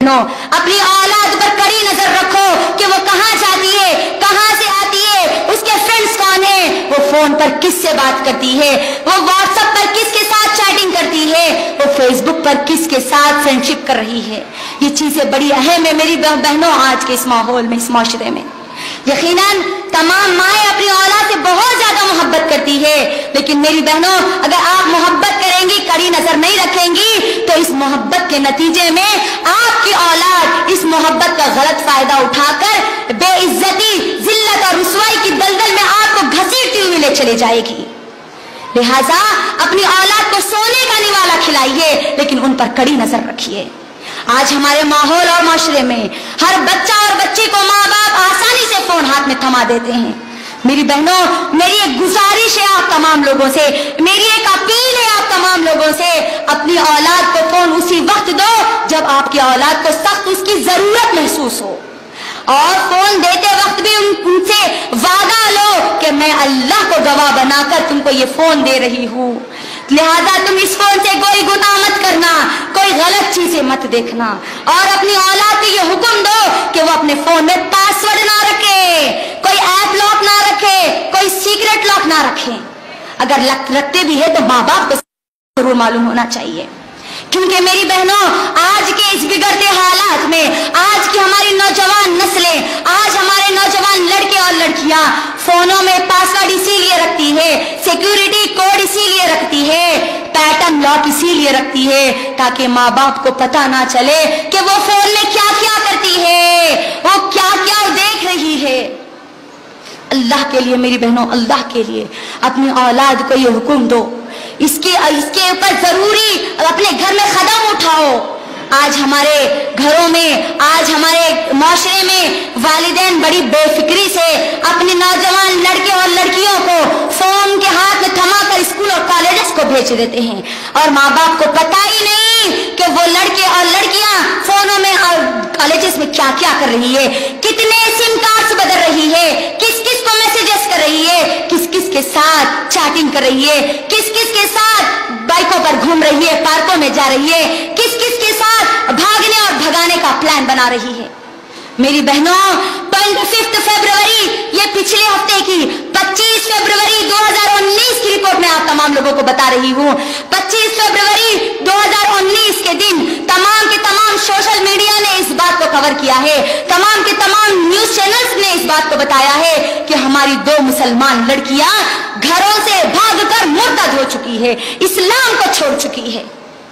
अपनी औलाद पर कड़ी नजर रखो कि वो कहां जाती है, कहां से आती है, उसके फ्रेंड्स कौन है, वो फोन पर किससे बात करती है, वो व्हाट्सएप पर किसके साथ चैटिंग करती है, वो फेसबुक पर किसके साथ फ्रेंडशिप कर रही है। ये चीजें बड़ी अहम है मेरी बहनों आज के इस माहौल में, इस माशरे में। यकीनन तमाम माएँ अपनी औलाद से बहुत ज्यादा मोहब्बत करती है, लेकिन मेरी बहनों अगर आप मोहब्बत करेंगी, कड़ी नजर नहीं रखेंगी, तो इस मोहब्बत के नतीजे में आपकी औलाद इस मोहब्बत का गलत फायदा उठाकर बेइज्जती, जिल्लत और रुसवाई की दलदल में आपको घसीटती हुई ले चली जाएगी। लिहाजा अपनी औलाद को सोने का निवाला खिलाइए, लेकिन उन पर कड़ी नजर रखिए। आज हमारे माहौल और माशरे में हर बच्चा और बच्ची को माँ बाप आसानी से फोन हाथ में थमा देते हैं। मेरी बहनों, मेरी एक गुजारिश है आप तमाम लोगों से, मेरी एक अपील है आप तमाम लोगों से, अपनी औलाद को फोन उसी वक्त दो जब आपकी औलाद को सख्त उसकी जरूरत महसूस हो, और फोन देते वक्त भी उनसे वादा लो कि मैं अल्लाह को गवाह बनाकर तुमको ये फोन दे रही हूँ, लिहाजा तुम इस फोन से कोई गुनाह मत करना, कोई गलत चीजें मत देखना। और अपनी औलाद को ये हुक्म दो कि वो अपने फोन में पासवर्ड ना रखे, कोई ऐप लॉक ना रखे, कोई सीक्रेट लॉक ना रखे। अगर रखते भी है तो माँ बाप को जरूर मालूम होना चाहिए, क्योंकि मेरी बहनों आज के इस बिगड़ते हालात में आज की हमारी नौजवान नस्लें, आज हमारे नौजवान लड़के और लड़कियां फोनों में पासवर्ड इसीलिए रखती है, सिक्योरिटी कोड इसीलिए रखती है, पैटर्न लॉक इसीलिए रखती है ताकि माँ बाप को पता ना चले कि वो फोन में क्या क्या करती है, वो क्या क्या देख रही है। अल्लाह के लिए मेरी बहनों, अल्लाह के लिए अपनी औलाद को ये हुक्म दो, इसके ऊपर जरूरी अपने घर में कदम उठाओ। आज हमारे घरों में, आज हमारे माशरे में वालिदैन बड़ी बेफिक्री से अपने नौजवान लड़के और लड़कियों को फोन के हाथ में थमाकर स्कूल और कॉलेजेस को भेज देते हैं, और माँ बाप को पता ही नहीं कि वो लड़के और लड़कियां फोनों में और कॉलेजेस में क्या क्या कर रही है, कितने सिम कार्ड्स बदल रही है, किस किस को मैसेजेस कर रही है, किस किस के साथ चैटिंग कर रही है, किस किस के साथ बाइकों पर घूम रही है, पार्कों में जा रही है, किस किस के साथ भागने और भगाने का प्लान बना रही है। मेरी बहनों 5 फरवरी, ये पिछले हफ्ते की 25 फरवरी 2019 की रिपोर्ट में आप तमाम लोगों को बता रही हूँ। 25 फरवरी 2019 के दिन तमाम के तमाम सोशल मीडिया ने इस बात को कवर किया है, तमाम के तमाम न्यूज चैनल्स ने इस बात को बताया है कि हमारी 2 मुसलमान लड़कियां घरों से भागकर मुर्तद हो चुकी है, इस्लाम को छोड़ चुकी है।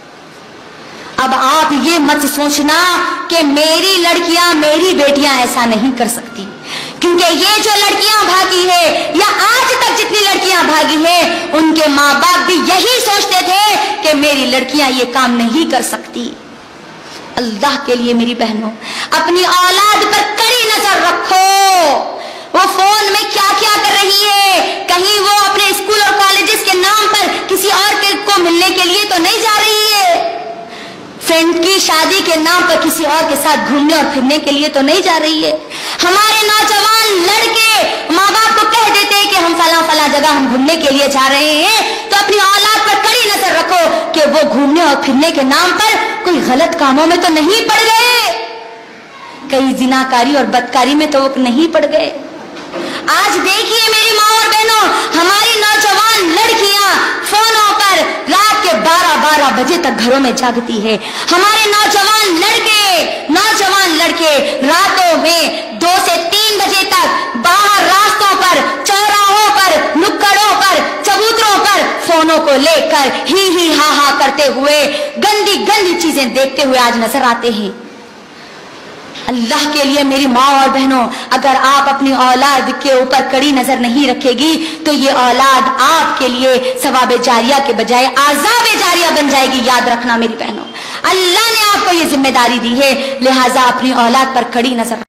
अब आप ये मत सोचना कि मेरी लड़कियां, मेरी बेटियां ऐसा नहीं कर सकती, क्योंकि ये जो लड़कियां भागी है या आज तक जितनी लड़कियां भागी है, उनके माँ बाप भी यही सोचते थे कि मेरी लड़कियां ये काम नहीं कर सकती। अल्लाह के लिए मेरी बहनों, अपनी औलाद पर कड़ी नजर रखो, वो फोन में क्या क्या कर रही है, कहीं वो अपने स्कूल और कॉलेजेस के नाम पर किसी और को मिलने के लिए तो नहीं जा रही है, फ्रेंड की शादी के नाम पर किसी और के साथ घूमने और फिरने के लिए तो नहीं जा रही है। हमारे नौजवान लड़के माँ बाप को कह देते हैं कि हम फला जगह हम घूमने के लिए जा रहे हैं, तो अपनी औलाद पर कड़ी नजर रखो कि वो घूमने और फिरने के नाम पर कोई गलत कामों में तो नहीं पड़ गए, कई जिनाकारी और बदकारी में तो वो नहीं पड़ गए। आज देखिए मेरी माँ और बहनों, हमारी नौजवान लड़कियां फोनों पर रात के 12-12 बजे तक घरों में जागती है, हमारे नौजवान लड़के रातों में 2 से 3 बजे तक बाहर रास्तों पर, चौराहों पर, नुक्कड़ों पर, चबूतरों पर फोनों को लेकर ही हा करते हुए गंदी गंदी चीजें देखते हुए आज नजर आते हैं। अल्लाह के लिए मेरी माँ और बहनों, अगर आप अपनी औलाद के ऊपर कड़ी नजर नहीं रखेगी तो ये औलाद आपके लिए सवाब जारिया के बजाय आज़ाब जारिया बन जाएगी। याद रखना मेरी बहनों, अल्लाह ने आपको ये जिम्मेदारी दी है, लिहाजा अपनी औलाद पर कड़ी नजर